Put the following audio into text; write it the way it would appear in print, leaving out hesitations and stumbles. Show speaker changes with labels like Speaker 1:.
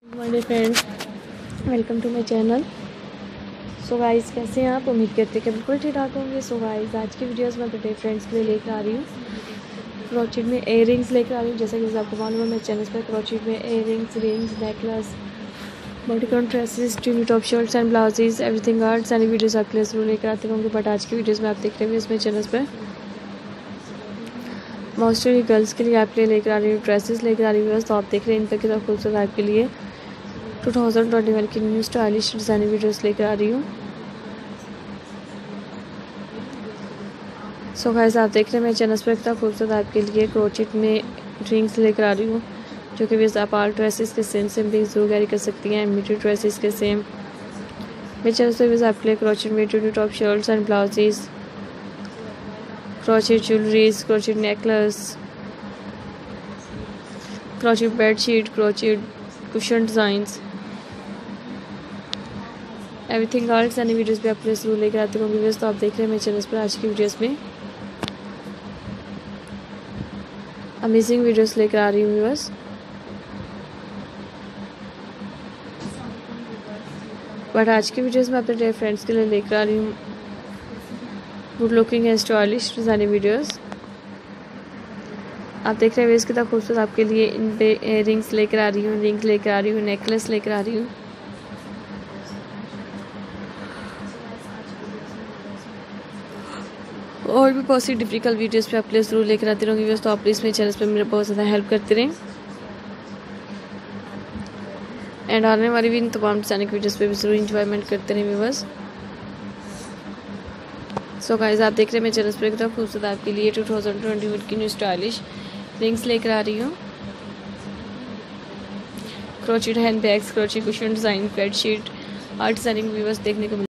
Speaker 1: My friends, welcome to my channel. So guys, कैसे हैं आप? उम्मीद करते हैं कि बिल्कुल ठीक ठाक होंगे। सो गाइस, आज की वीडियोस में अपने फ्रेंड्स के लिए लेकर आ रही हूँ क्रोचेट में इयर रिंग्स लेकर आ रही हूँ। जैसा कि आपको मालूम है, मेरे चैनल पर क्रोचेट में earrings, necklace, bodycon dresses, tunic top shirts and blouses, everything arts and videos आपके लिए जरूर लेकर आते रहूँगी। बट आज की वीडियोज़ में आप देख रहे हैं इसमें चैनल पर मोस्टली गर्ल्स के लिए आपके लिए लेकर आ रही हूँ, ड्रेसेस लेकर आ रही हूँ। तो आप देख रहे हैं इन पर कितना खूबसूरत आपके लिए 2021 की न्यू स्टाइलिश डिज़ाइनिंग वीडियोस लेकर आ रही हूँ। सो गाइस, आप देख रहे हैं मेरे चैनल पर कितना खूबसूरत आपके लिए क्रोचेट में रिंग्स लेकर आ रही हूँ, जो कि भी आप आल ड्रेसेस के सेम रिंग्स वो कैरी कर सकती हैं। मीटर ड्रेसेस के सेम मेरे चैनल पर भी आपके लिए क्रोचेट में tunic top shirts and blouses, crochet jewelleries, crochet necklace, crochet bedsheet, crochet cushion designs, everything arts and videos भी आपके लिए जरूर लेकर आती हूँ व्यूअर्स। तो आप देख रहे हैं मेरे चैनल पर आज की वीडियोस में अमेजिंग वीडियोस लेकर आ रही हूँ व्यूअर्स। बट आज की वीडियोस में अपने फ्रेंड्स के लिए लेकर आ रही हूँ good looking and stylish designing videos. आप देख रहे हैं व्यूअर्स कितना खूबसूरत आपके लिए इन पे रिंग्स लेकर आ रही हूँ, नेकलेस लेकर आ रही हूँ। और भी बहुत सी डिफिकल्ट वीडियोस पे आप प्लीज़ जरूर लेकर आते रहूँगी व्यूअर्स। तो आप प्लीज़ मेरे चैनल पे मेरे बहुत ज़्यादा हेल्प करते रहें एंड आने वाली भी इन तमाम डिज़ाइनिंग वीडियोस पे भी जरूर इंजॉयमेंट करते रहें व्यूअर्स। सो गाइस, आप देख रहे हैं मेरे चैनल पर कितना खूबसूरत आपके लिए 2021 की न्यू स्टाइलिश रिंग्स लेकर आ रही हूँ। Crochet handbags, crochet cushion design, bedsheet, art designing viewers देखने को